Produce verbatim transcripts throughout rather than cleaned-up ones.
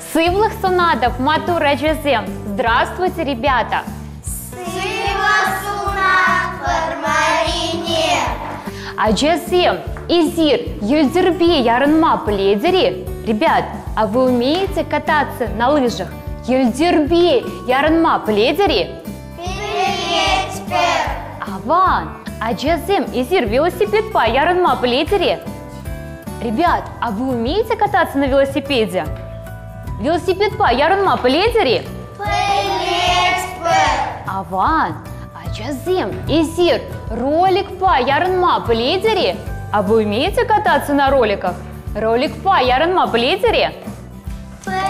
Сывлых сонадов матура джезем. Здравствуйте, ребята! Сывлых сонад пармарине. А джезем, изир, юльдербе, ярынма, пледери. Ребят, а вы умеете кататься на лыжах? Юльдербе, ярынма, пледери? Пледер. Аван, а джезем, изир, велосипед па, ярынма, пледери? Ребят, а вы умеете кататься на велосипеде? Велосипед па, ярынма, пледери? Пледер. Аван, а джезем, изир, ролик па, ярынма, пледери? А вы умеете кататься на роликах? Ролик па, ярынма, пледери? Пледер.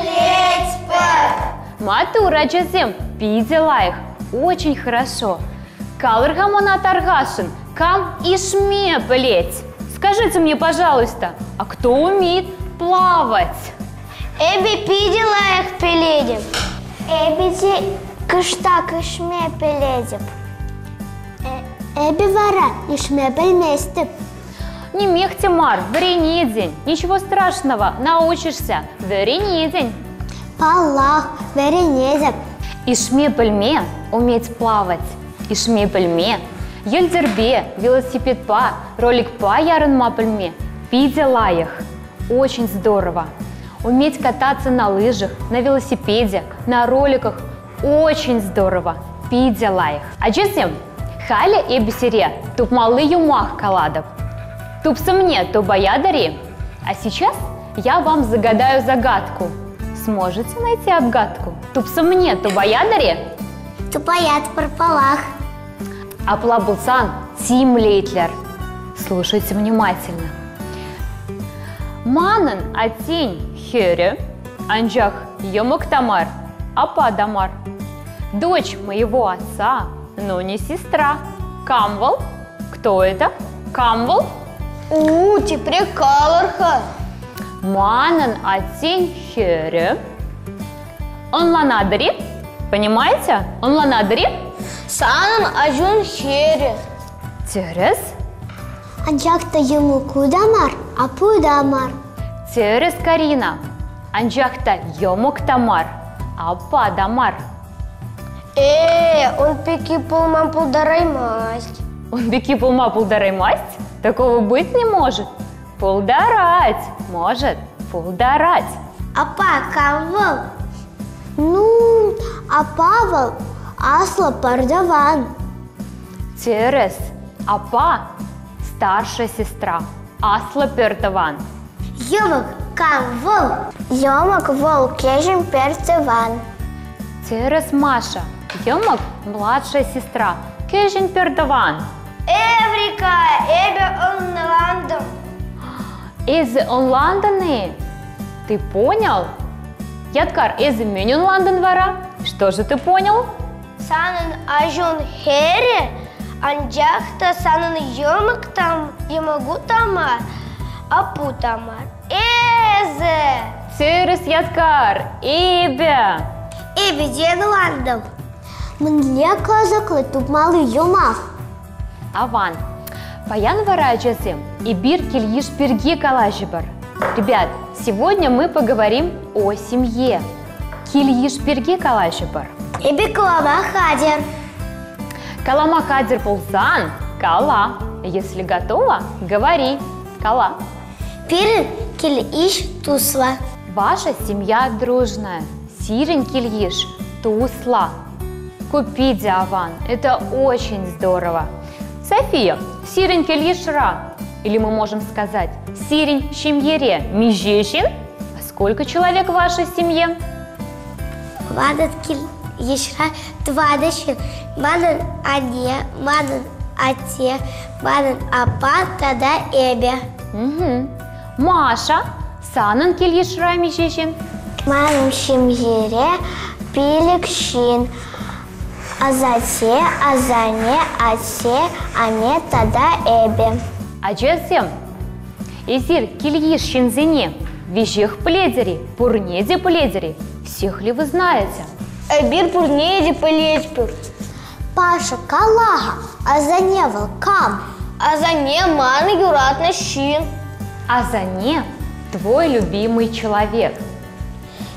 Матура джезем, пидела их. Очень хорошо. Калыргамона таргашин, кам ишме плеть. Скажите мне, пожалуйста, а кто умеет плавать? Эби пидела их пеледим. Эби кыштак ишме пеледим. Эби вара ишме пельместип. Не мехте, Мар, варенье день. Ничего страшного, научишься. Варенье день. Паллах, варенье. Ишме пельме уметь плавать. Ишме пельме. Ельдербе, велосипед па, ролик па, ярынма пельме. Пидела их. Очень здорово. Уметь кататься на лыжах, на велосипеде, на роликах. Очень здорово. Пидела их. А джезем, халя и бисере, туп малы юмах каладов. Тупса мне, то боядари. А сейчас я вам загадаю загадку. Сможете найти отгадку? Тупса мне, то боядари? Тупоят парпалах. Аплабулсан Тим Лейтлер. Слушайте внимательно. Манан атень хере, анджах йомуктамар, ападамар. Дочь моего отца, но не сестра. Камвал? Кто это? Камвал? У, ти прикалырха. Манан атень хере. Он ланадри? Понимаете? Он ланадри? Санан ажун хере. Терес? Анжакта ему кудамар, а пудамар. Терес Карина. Анджахта йомуктамар, ападамар. Э, он пеки полмам пулдарай масть. Он беки пулма пулдарай масть? Такого быть не может. Пулдарать может. Пулдарать. Апа кавал. Ну, а Павел асла пардаван. Терес. Апа. Старшая сестра. Асла пертаван. Йомак кавал. Йомак вол кежим перцеван. Терес Маша. Йомак младшая сестра. Кежин пертаван. Эврика, эбе онландом. Из Лондона. Ты понял? Ядкар, из менюн Лондон вара. Что же ты понял? Санан ажун хере, анджахта санан йомак там, йомагу тамар, апу тамар. Эзе. Терес Ядкар. Ибе. Эбе дегландом. Мне казаклы тут малый йомах. Аван. Паян вара джезем и бир кильиш перги калажибар. Ребят, сегодня мы поговорим о семье. Кильиш перги калажибар. Эбе клама хадер. Калама хадер пулзан. Кала. Если готова, говори. Кала. Пир кильиш тусла. Ваша семья дружная. Сирень кильиш тусла. Купи Аван. Это очень здорово. София, сирень кильишра. Или мы можем сказать сирень щемьере межешин. А сколько человек в вашей семье? Мадат кильишра твадышин. Мадан ане, мадан ате, мадан апа, тада эбе. Угу. Маша, санан кильишра межешин. Мадан щемьере пиликшин. Азате, азане, асе, ане, тада эбе. А джезем, изир кильиш щензине, вижих пледери, пурнеди пледери. Всех ли вы знаете? Эбир пурнеди пледьпюр. Паша калага, азане волкам. Азане ман юратна щин. Азане твой любимый человек.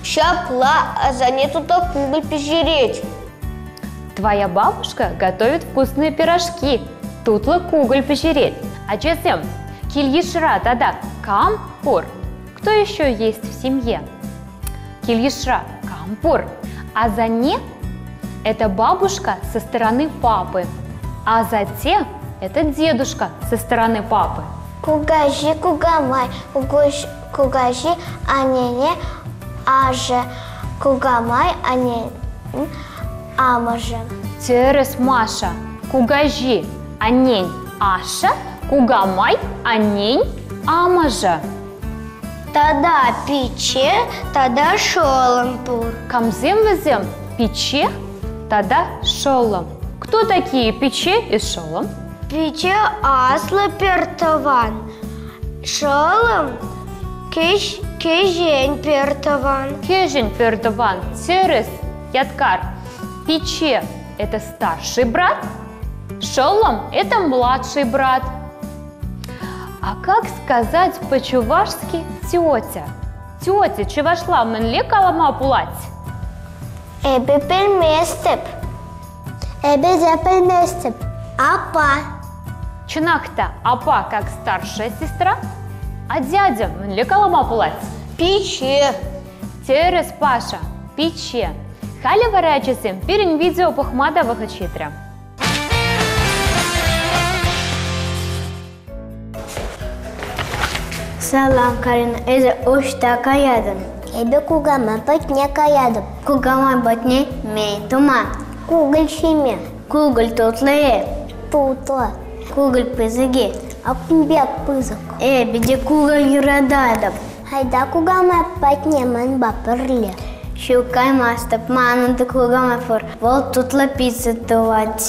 Щапла, а за не тут куголь пожереть. Твоя бабушка готовит вкусные пирожки. Тутлы куголь пожереть. А чесем? Кильишра тада кампур. Кто еще есть в семье? Кильишра кампур. А за не это бабушка со стороны папы. А за те это дедушка со стороны папы. Кугажи, кугамай, кугуш, кугажи, анене, аже, кугамай, анене, амаже. Терес Маша, кугажи, анень, аша, кугамай, анень, амажа. Тогда пече, тогда шолампур. Камзем везем пече, тогда шолом. Кто такие пече и шолом? Пече асла пертован, шолом кеш, кежень пертован. Кежень пердован, терес, яткар. Пече – это старший брат, шолом – это младший брат. А как сказать по-чувашски тетя? Тетя, чувашла менле калама пулать? Эбе пельместеп. Эбе за пельместеп. Апа. Чинахта апа как старшая сестра, а дядя менле калама пулать? Пече. Терес Паша, пече. Хали варячесем пирень видео похмада вахачитра. Салам, Карина, это уж такая ядом. Эбе кугама батне каядом. Кугама батне мей тума. Куголь шиме. Куголь тутлее. Тутла. Куголь пызыги. Акумбек пызык. Э, биде куголь юрададам. Хайда кугама батне ман бапырле. Щукай мастап ману да кугама фор. Вол тутла пицца тувать.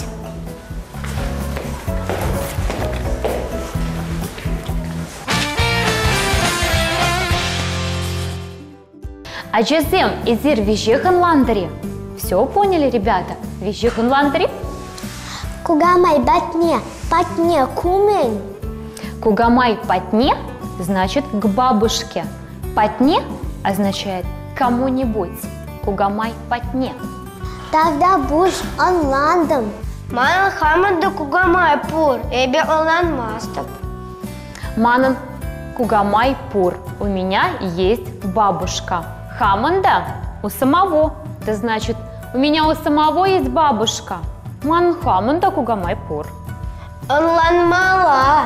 А чесем изир вижихан ландри. Все поняли, ребята? Вижихан ландри? Кугамай батне, батне кумень. Кугамай патне значит к бабушке. Патне означает кому-нибудь. Кугамай патне. Тогда будешь онландом. Ман хамад да кугамай пур. Эбе онланд мастап. Манан кугамай пур. У меня есть бабушка. Хаманда у самого. Это значит, у меня у самого есть бабушка. Ман хаманда кугамай пур. Онланд мала.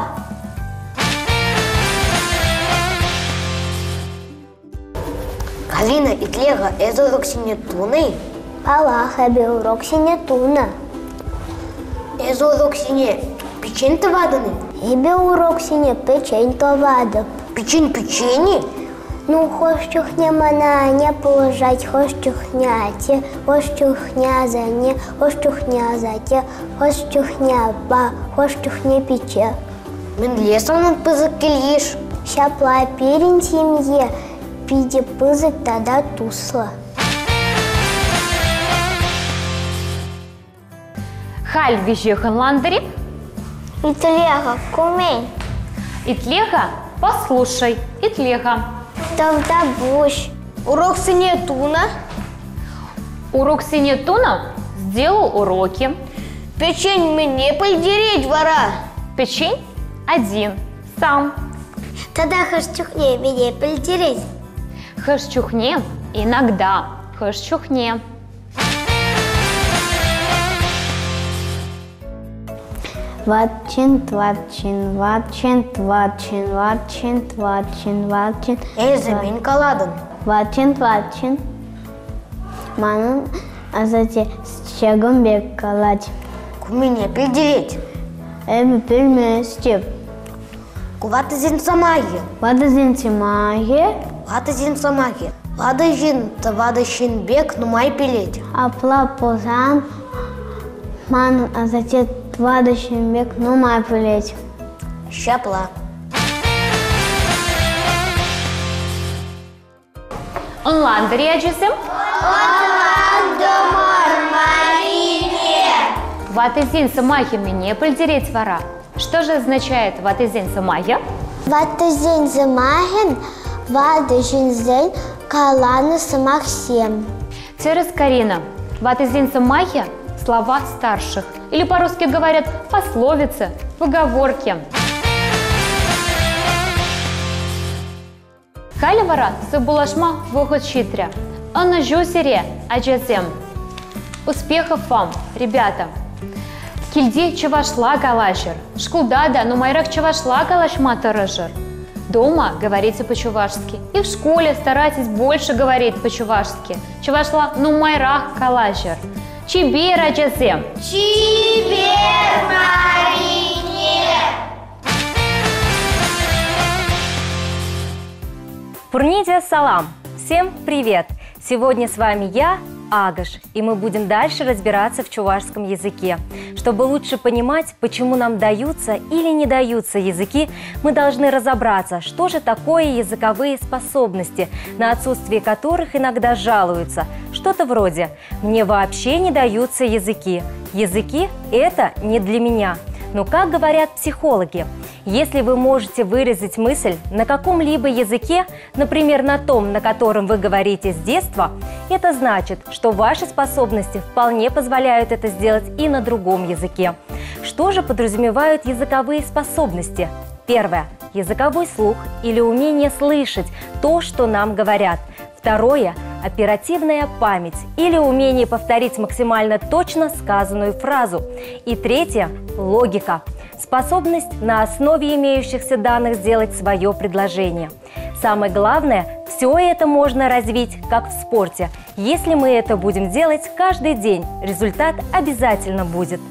Галина и Тлега, это урок синетуны? Аллах, эбе урок синетуна. Это урок сине печень-то ваданы? Эбе урок сине печень-то вадап. Печень печени? Ну, хочу хня мана не положать, хочу хня те, хочу хня за не, хочу хня за те, хочу хня ба, хочу хня пече. Мен лесом над пызык кельиш. Щапла перень семье, пиде пызык тогда тусла. Халь вижихан ландри. Итлеха, кумень. Итлеха, послушай. Итлеха. Тогда будешь. Урок синетуна? Урок синетуна сделал уроки. Печень мне подереть, вора. Печень один, сам. Тогда хочу хне меня полетереть. Хэшчухне иногда. Хэшчухне. Ватчин, тватчин, ватчин, тватчин, ватчин, тватчин, ватчин. Эй, замень каладан. Ватчин, тватчин. Манун, а затем с чагом бег калать. Кумене пельдереть. Эми пельместеп. Кувата зин самаги. Вада зинтимаге. Вата зин самаги. Вада жин, та вада шин бег, ну май пилеть. Апла позан. Манун, а затем вада шин бег, ну май пилеть. Щапла. Онландри аджисем. Ватызин самахи мне польдереть вора. Что же означает ватызин самахи? Вата зин замахен, вада жин зен, Каланысы Максим. Терес Карина. Ватызинца Махи – слова старших. Или по-русски говорят пословицы, поговорки. Калевара сыбулашма вохот щитря. Анна жусере аджезем. Успехов вам, ребята! Кильди чавашла галашер. Шкулдада, но майрак чавашла галашма таражер. Дома говорите по-чувашски. И в школе старайтесь больше говорить по-чувашски. Чувашла ну майрах калашер. Чибер аджезем. Чибер Марине. Пурнидия салам! Всем привет! Сегодня с вами я, Агаш, и мы будем дальше разбираться в чувашском языке. Чтобы лучше понимать, почему нам даются или не даются языки, мы должны разобраться, что же такое языковые способности, на отсутствие которых иногда жалуются. Что-то вроде «мне вообще не даются языки». Языки – это не для меня. Но как говорят психологи, если вы можете выразить мысль на каком-либо языке, например, на том, на котором вы говорите с детства, это значит, что ваши способности вполне позволяют это сделать и на другом языке. Что же подразумевают языковые способности? Первое – языковой слух или умение слышать то, что нам говорят. Второе – оперативная память или умение повторить максимально точно сказанную фразу. И третье – логика. Способность на основе имеющихся данных сделать свое предложение. Самое главное, все это можно развить, как в спорте. Если мы это будем делать каждый день, результат обязательно будет.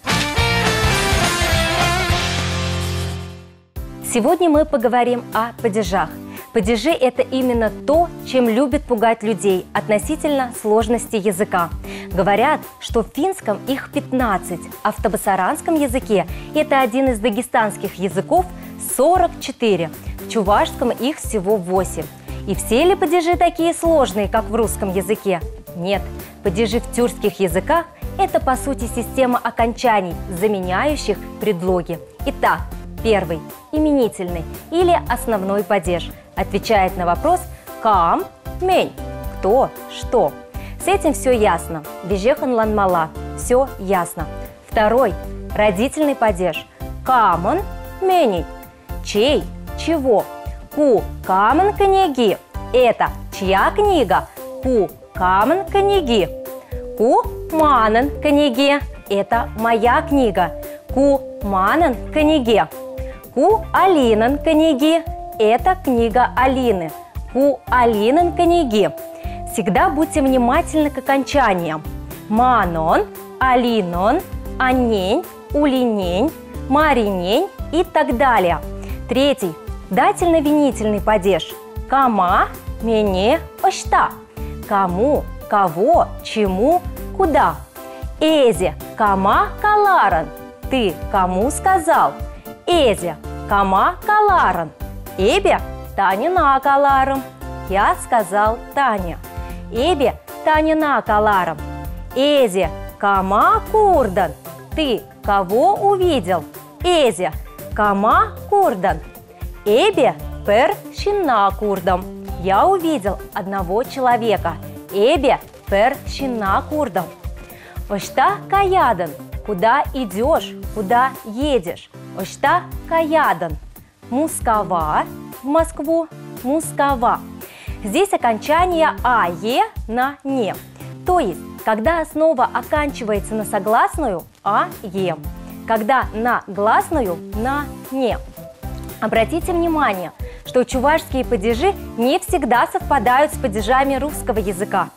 Сегодня мы поговорим о падежах. Падежи – это именно то, чем любят пугать людей относительно сложности языка. Говорят, что в финском их пятнадцать, а в табасаранском языке это один из дагестанских языков – сорок четыре. В чувашском их всего восемь. И все ли падежи такие сложные, как в русском языке? Нет. Падежи в тюркских языках – это, по сути, система окончаний, заменяющих предлоги. Итак, первый – именительный или основной падеж. Отвечает на вопрос «кам», «мень» – «кто», «что». С этим все ясно. «Бежехан ланмала» – все ясно. Второй – родительный падеж. «Камон», «меней» – «чей», «чего». «Ку камон книги» – это «чья книга», «ку камон книги». «Ку манан книги» – это «моя книга», «ку манан книги». «Ку алинан книги» – это книга Алины. «Ку алинан книги». Всегда будьте внимательны к окончаниям. Манон, Алинон, Аннень, Улинень, Маринень и так далее. Третий – дательно-винительный падеж. Кама, мене, ошта. Кому, кого, чему, куда. Эзи, кама, каларан. Ты кому сказал? Эзи, кама, каларан. Эбе, Танина каларом. Я сказал Таня. Эбе, Танина каларом. Эзи, кама курдан. Ты кого увидел? Эзи, кама курдан. Эбе, пер щина курдам. Я увидел одного человека. Эбе, пер щина курдам. Ошта каядан. Куда идешь? Куда едешь? Ошта каядан. Мускава, в Москву, Мускава. Здесь окончание «а-е» на «не». То есть, когда основа оканчивается на согласную «а-е», когда на гласную на «не». Обратите внимание, что чувашские падежи не всегда совпадают с падежами русского языка.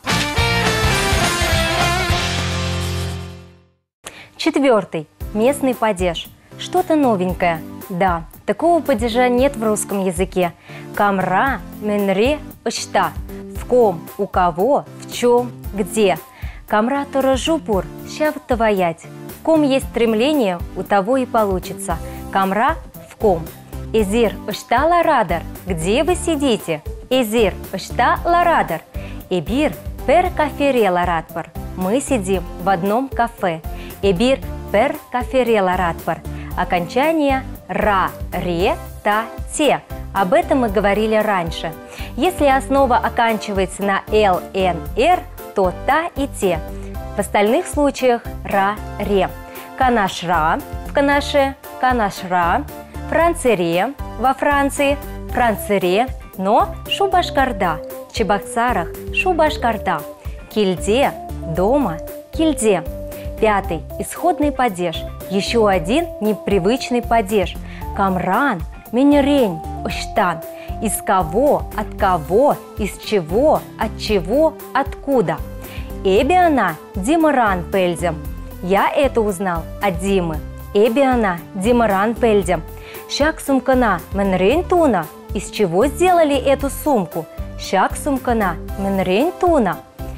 Четвертый. Местный падеж. Что-то новенькое. Да, такого падежа нет в русском языке. Камра, менре, ошта. В ком, у кого, в чем, где. Камра торажупур, щавтоваять. В ком есть стремление, у того и получится. Камра, в ком. Эзир, ошта ларадар. Где вы сидите? Эзир, ошта ларадар. Эбир, пер кафере ларадпар. Мы сидим в одном кафе. Эбир, пер кафере ларадпар. Окончание ра, ре, та, те. Об этом мы говорили раньше. Если основа оканчивается на л, н, р, то та и те. В остальных случаях ра, ре. Канашра в Канаше, канашра, Францере во Франции, Францере, но Шубашкарда, в Чебоксарах, Шубашкарда, Кильде, дома, Кильде. Пятый – исходный падеж, еще один непривычный падеж. Камран, Менерень, Оштан. Из кого, от кого, из чего, от чего, откуда. Эбиана, Димаран Пельзем. Я это узнал от Димы. Эбиана, Димаран Пельзем. Шак сумкана, Менрень Туна. Из чего сделали эту сумку? Шак сумкана, Менрень Туна.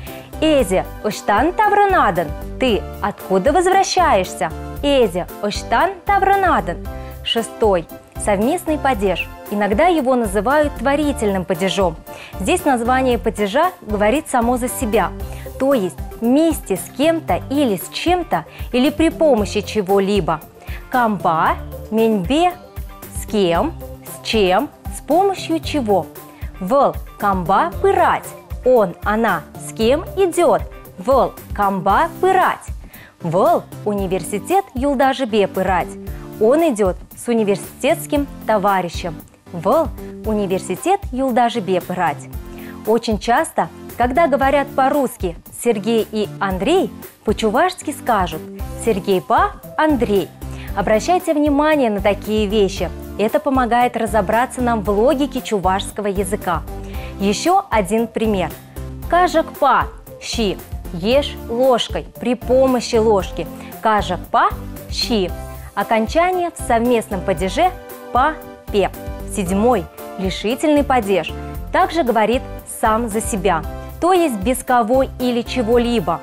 Эзи, Оштан Тавранаден. Ты откуда возвращаешься? Эзи, Оштан Тавранаден. Шестой. Совместный падеж. Иногда его называют творительным падежом. Здесь название падежа говорит само за себя. То есть вместе с кем-то или с чем-то, или при помощи чего-либо. Камба, меньбе, с кем, с чем, с помощью чего. Вл, камба, пырать. Он, она, с кем идет. Вл, камба, пырать. Вл, университет Юлдашбе пырать. Он идет с университетским товарищем. Вл, университет Юлдашбе пырать. Очень часто, когда говорят по-русски Сергей и Андрей, по-чувашски скажут Сергей па, Андрей. Обращайте внимание на такие вещи. Это помогает разобраться нам в логике чувашского языка. Еще один пример. Кажак па, щи. Ешь ложкой, при помощи ложки. Кажак па, щи. Окончание в совместном падеже па-пе. Седьмой. Лишительный падеж. Также говорит сам за себя, то есть без кого или чего-либо.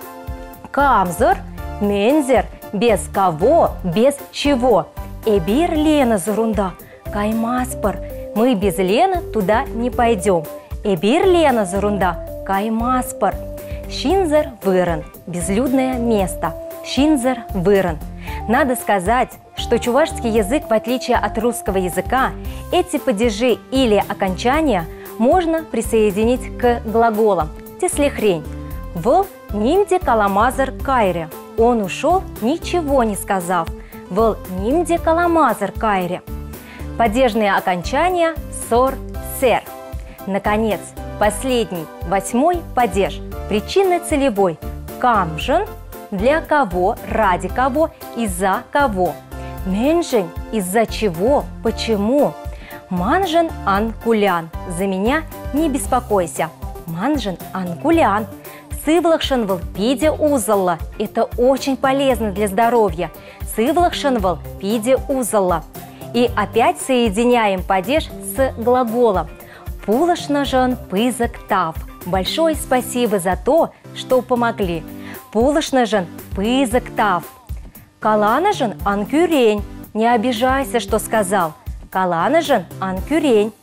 Камзер, мензер, без кого, без чего. Эбир Лена зарунда, каймаспар. Мы без Лены туда не пойдем. Эбир Лена зарунда, каймаспар. Шинзер выран, безлюдное место. Шинзер выран. Надо сказать, что чувашский язык, в отличие от русского языка, эти падежи или окончания можно присоединить к глаголам. Теслихрень. В нимде каламазар кайре. Он ушел, ничего не сказав. В нимде каламазар кайре. Падежные окончания сор, сер. Наконец, последний, восьмой падеж. Причинно-целевой. Камжен. Для кого, ради кого, из-за кого. Менжень. Из-за чего, почему. Манжен анкулян. За меня не беспокойся. Манжен анкулян. Сывлахшанвал пиде узалла. Это очень полезно для здоровья. Сывлахшанвал пиде узалла. И опять соединяем падеж с глаголом. Пулашнажан пызак тав. Большое спасибо за то, что помогли. Пулашнажан пызак тав. Каланажан анкюрень. Не обижайся, что сказал. Каланажан анкюрень.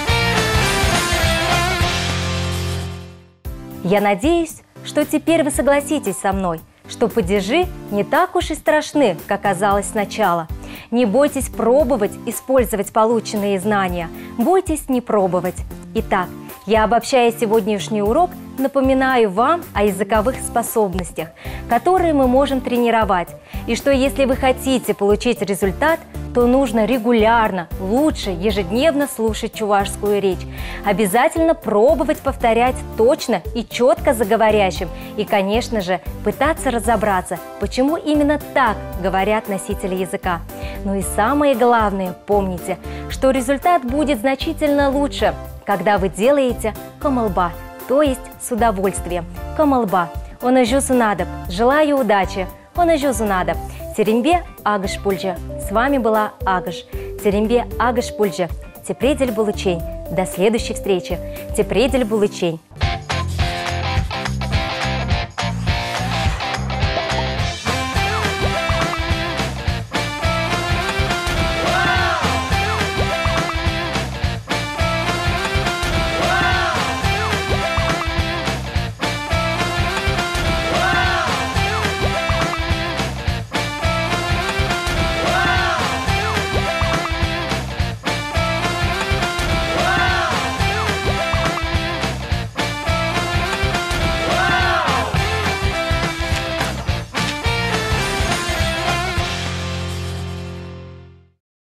Я надеюсь, что теперь вы согласитесь со мной, что падежи не так уж и страшны, как казалось сначала. Не бойтесь пробовать использовать полученные знания, бойтесь не пробовать. Итак, я, обобщая сегодняшний урок, напоминаю вам о языковых способностях, которые мы можем тренировать, и что если вы хотите получить результат, то нужно регулярно, лучше ежедневно слушать чувашскую речь. Обязательно пробовать повторять точно и четко за говорящим. И, конечно же, пытаться разобраться, почему именно так говорят носители языка. Ну и самое главное, помните, что результат будет значительно лучше, когда вы делаете камалба, то есть с удовольствием. Камалба. Он ажусу надоб. Желаю удачи. Он ажусу надоб. Терембе Агаш Пульджа. С вами была Агаш. Терембе Агаш Пульджа. Тепредель Булычень. До следующей встречи. Тепредель Булычень.